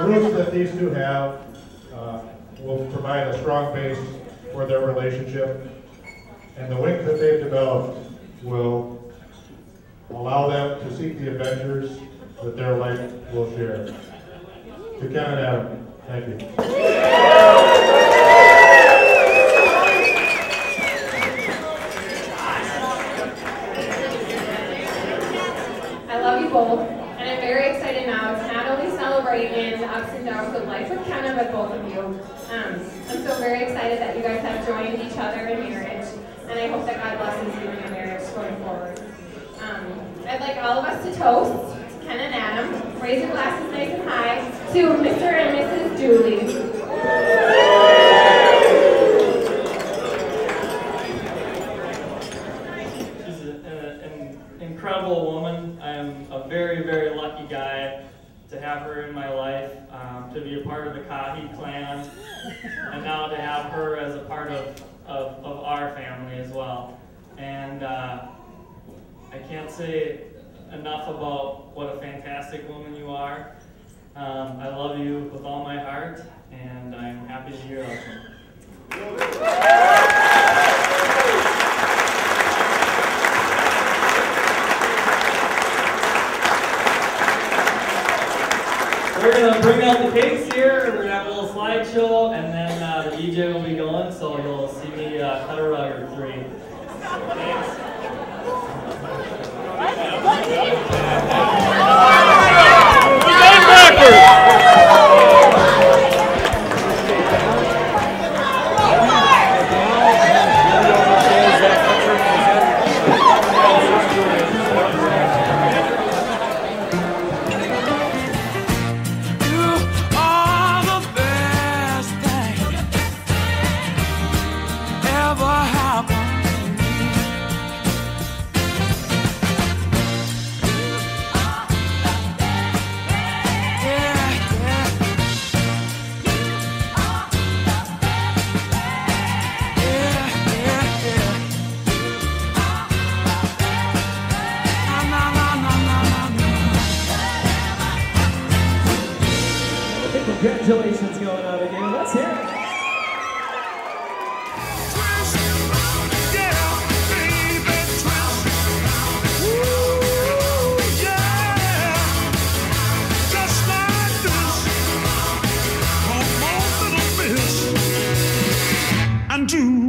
roots that these two have will provide a strong base for their relationship, and the wings that they've developed will allow them to seek the adventures that their life will share. To Ken and Adam, thank you. I love you both, and I'm very excited now to not only celebrate in the ups and downs of life with Ken, but both of you. I'm so very excited that you guys have joined each other in marriage, and I hope that God blesses you in your marriage going forward. I'd like all of us to toast to Ken and Adam. Raise your glasses nice and high to Mr. and Mrs. Dooley. She's an incredible woman. I'm a very, very lucky guy to have her in my life, to be a part of the Kahi clan, and now to have her as a part of our family as well. And I can't say enough about what a fantastic woman you are. I love you with all my heart, and I'm happy to be your husband. We're going to bring out the cakes here. We're going to have a little slideshow, and then the DJ will be going, so you'll see me cut a rug or three. Thanks. Congratulations going out again. Let's hear it. Do